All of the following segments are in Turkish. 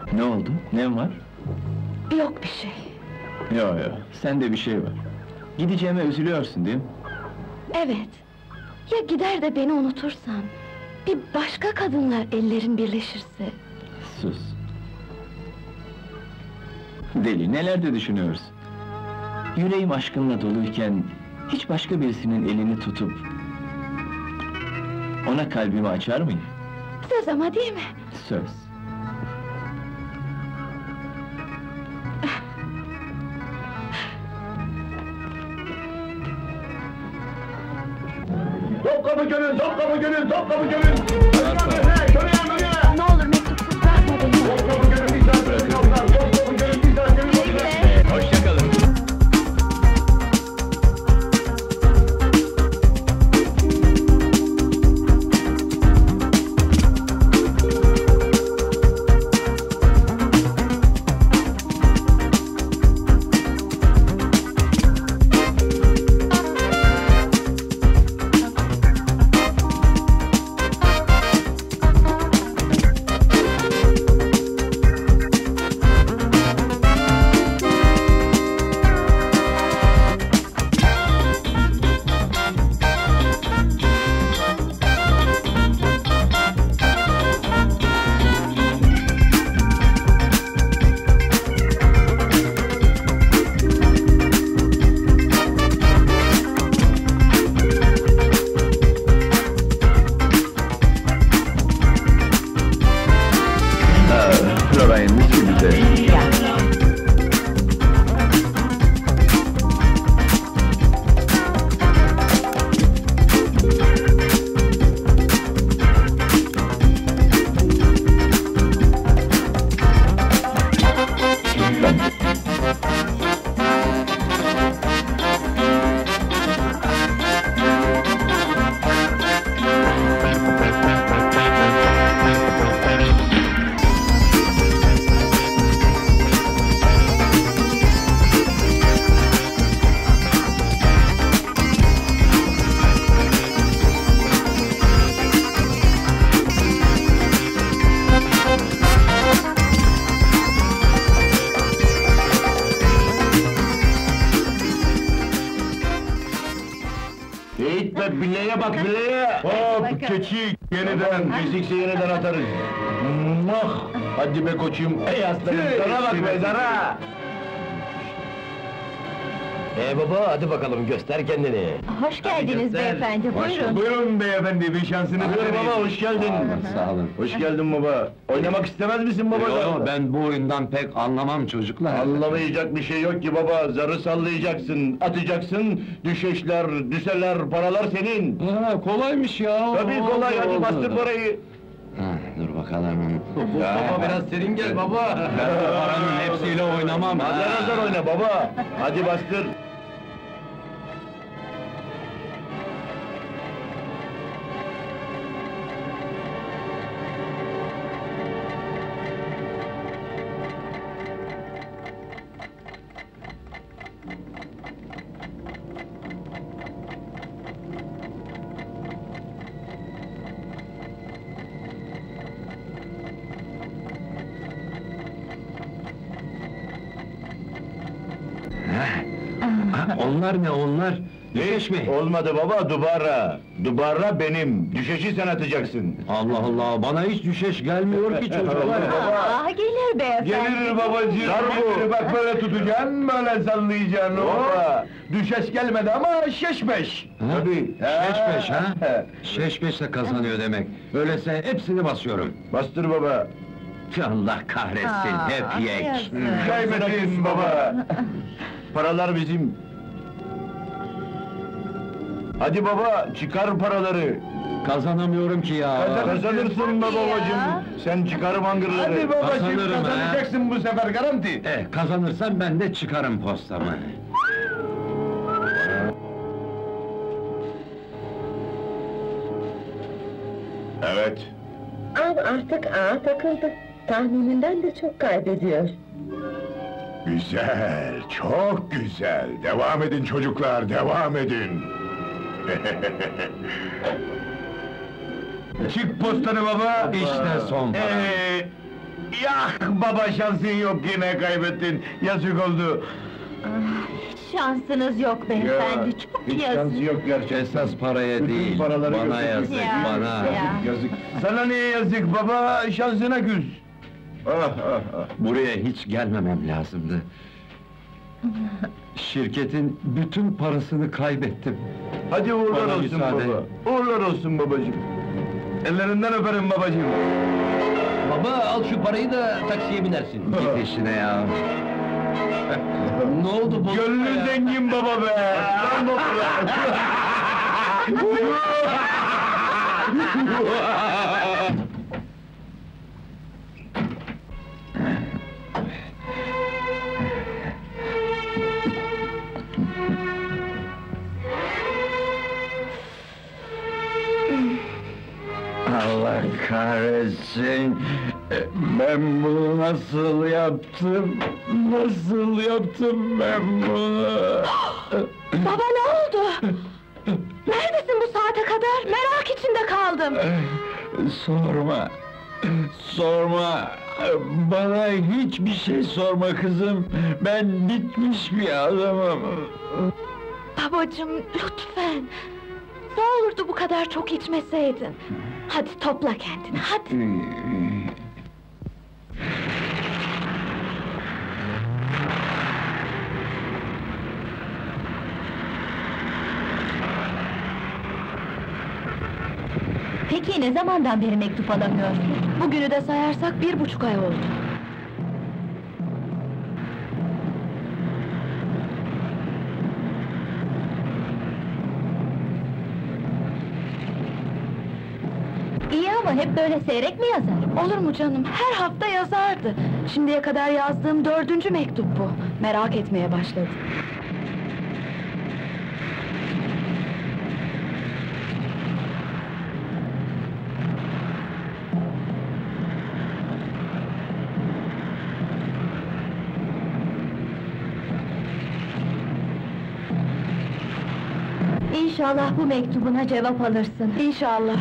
Ne oldu? Ne var? Yok bir şey. Yo, sende bir şey var. Gideceğime üzülüyorsun değil mi? Evet. Ya gider de beni unutursan... ...bir başka kadınla ellerin birleşirse... Sus! Deli, neler de düşünüyorsun? Yüreğim aşkınla doluyken... ...hiç başka birisinin elini tutup... ...ona kalbimi açar mıyım? Söz ama değil mi? Söz! Topkapı Gönül, Topkapı Gönül, Topkapı Gönül! Ne olur mektupsuz bırakma beni! Topkapı Gönül, bir saat Topkapı Gönül, bir saat Hoşçakalın! Florine, s'il vous plaît. Eğitme, bileğe bak, bileğe! Hop, keçi, yeniden, fizikse yeniden atarız! Mah! Hadi be koçum, ey aslanım, sana bak be, sana! Baba, hadi bakalım, göster kendini! Hoş geldiniz beyefendi, buyurun! Buyurun beyefendi, bir şansınız Buyur baba, hoş geldin! Sağ olun. Hoş geldin baba! Oynamak istemez misin baba? Yo, ben bu oyundan pek anlamam çocuklar! Anlamayacak bir şey yok ki baba, zarı sallayacaksın, atacaksın, düşeşler, düseler, paralar senin! Ha, kolaymış ya! Tabii kolay, hadi bastır parayı! Dur bakalım! Baba, biraz serin gel baba! Ben bu paranın hepsiyle oynamam! Azar azar oyna baba! Hadi bastır! Onlar ne onlar? Düşeş mi? Olmadı baba, dubara! Dubara benim, düşeşi sen atacaksın! Allah Allah, bana hiç düşeş gelmiyor ki çocuklar! Aa, gelir beyefendi! Gelir babacığım! Zar bu! Bak böyle tutacaksın, böyle sallayacaksın! Hoppa! Düşeş gelmedi ama şeşmeş! Tabii! Şeşbeş ha? Şeşbeşle kazanıyor demek. Öyleyse hepsini basıyorum. Bastır baba! Allah kahretsin, hep yek! yazık. Kaybettin baba! Paralar bizim! Hadi baba, çıkar paraları! Kazanamıyorum ki ya! Kazanırsın be babacığım! Sen çıkar mangırları! Hadi babacığım, Kazanırım ha. kazanacaksın bu sefer, garanti! Kazanırsam ben de çıkarım postamı. Evet! Al artık ağa takıldı. Tahmininden de çok kaybediyor. Güzel, çok güzel! Devam edin çocuklar, devam edin! Çık postanı baba! İşte son para. Yah baba, şansın yok, yine kaybettin. Yazık oldu. Şansınız yok beyefendi, çok hiç yazık. şansı yok gerçekten. Esas paraya Bütün değil, paraları bana götürdük. yazık, Ya, bana. ya. Yazık. Sana niye yazık baba? Şansına küs. Ah ah ah. Buraya hiç gelmemem lazımdı. Şirketin bütün parasını kaybettim. Hadi uğurlar Bana olsun müsaade. baba. Uğurlar olsun babacığım. Ellerinden öperim babacığım. Baba al şu parayı da taksiye binersin. Git işine ya. Ne oldu bu? Gönlü zengin baba be! Lan baba! Allah kahretsin! Ben bunu nasıl yaptım? Nasıl yaptım ben bunu? Baba ne oldu? Neredesin bu saate kadar? Merak içinde kaldım. Sorma! Sorma! Bana hiçbir şey sorma kızım! Ben bitmiş bir adamım! Babacığım, lütfen! Ne olurdu bu kadar çok içmeseydin? Hadi topla kendini, hadi! Peki ne zamandan beri mektup alamıyorsun? Bugünü de sayarsak 1,5 ay oldu. İyi ama hep böyle seyrek mi yazar? Olur mu canım, her hafta yazardı. Şimdiye kadar yazdığım 4. mektup bu. Merak etmeye başladım. İnşallah bu mektubuna cevap alırsın. İnşallah.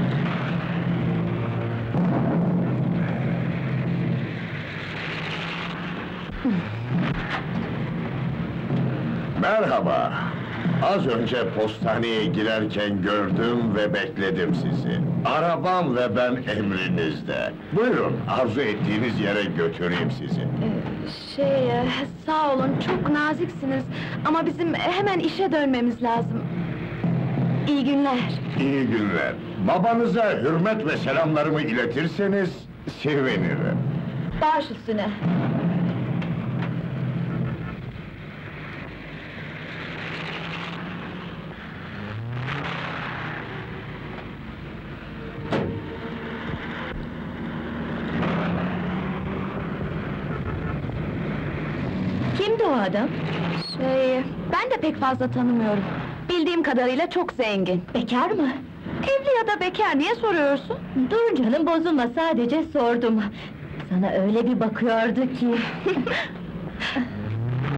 Merhaba. Az önce postaneye girerken gördüm ve bekledim sizi. Arabam ve ben emrinizde. Buyurun, arzu ettiğiniz yere götüreyim sizi. Sağ olun, çok naziksiniz. Ama bizim hemen işe dönmemiz lazım. İyi günler. İyi günler. Babanıza hürmet ve selamlarımı iletirseniz sevinirim. Baş üstüne. Kimdi o adam? Ben de pek fazla tanımıyorum. Bildiğim kadarıyla çok zengin. Bekar mı? Evli ya da bekar, niye soruyorsun? Dur canım, bozulma, sadece sordum. Sana öyle bir bakıyordu ki...